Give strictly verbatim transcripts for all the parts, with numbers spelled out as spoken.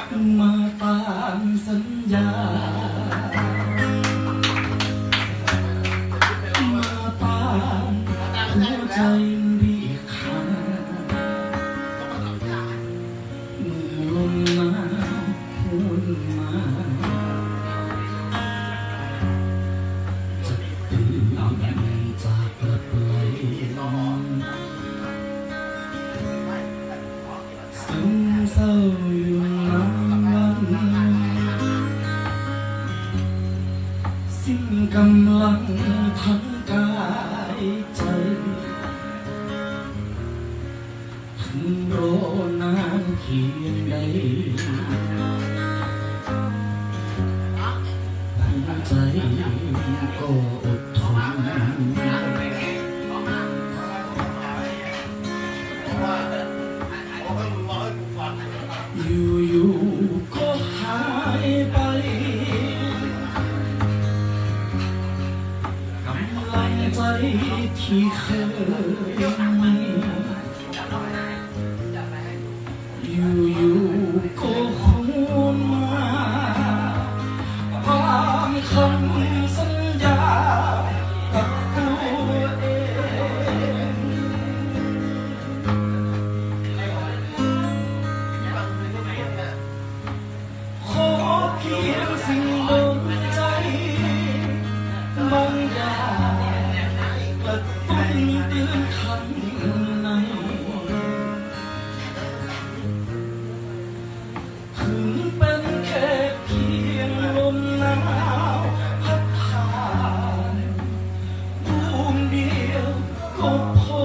มาตามสัญญามาตามหัวใจเรียกหาเมื่อลมหนาวพูนมาจะตื่นจากกลับไหลซึมเศร้าอยู่นานวันสิ้นกำลังทั้งกายใจถึงรอนานเพียงใดหัวใจก็อดทนอยู่ๆก็หายไปกำลังใจที่เคยมีอยู่ๆก็หวนมาตามคำสัญญากับตัวเองขอเพียงสิ่งดลใจบางอย่างกระตุ้นเตือนข้างในถึงเป็นแค่เพียงลมหนาวพัดผ่านดวงเดียวก็พอ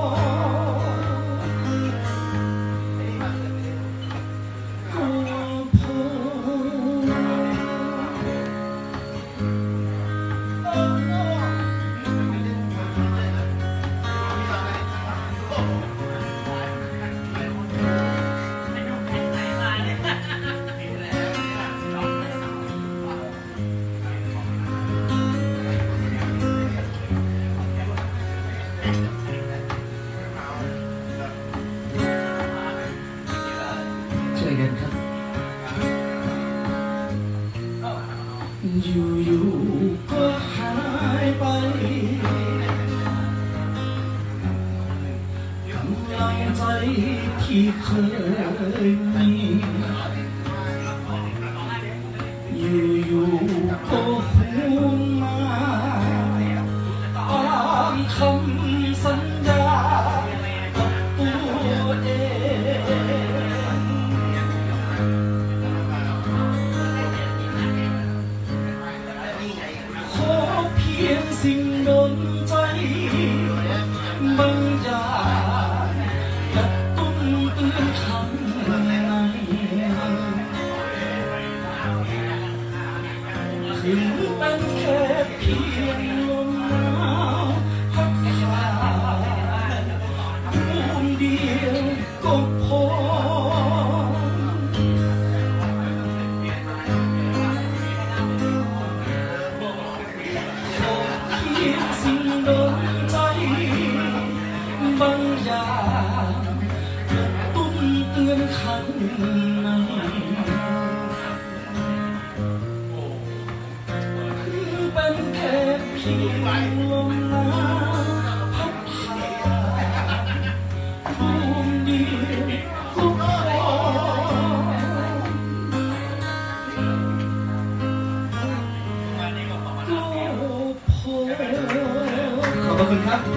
ช่วยกันครับอยู่ๆก็หายไปกำลังใจที่เคยมีอยู่ๆก็หวนมาตามคำสัญญากับตัวเองขอเพียงสิ่งดลใจบางอย่างกระตุ้นเตือนข้างในถึงเป็นแค่เพียงลมหนาวพัดผ่านดวงเดียวก็พอสิ่งดลใจบางอย่างกระตุ้นเตือนข้างในเป็นแค่เพียงลมหนาวพัดผ่านดวงเดียวก็พอขอบคุณครับ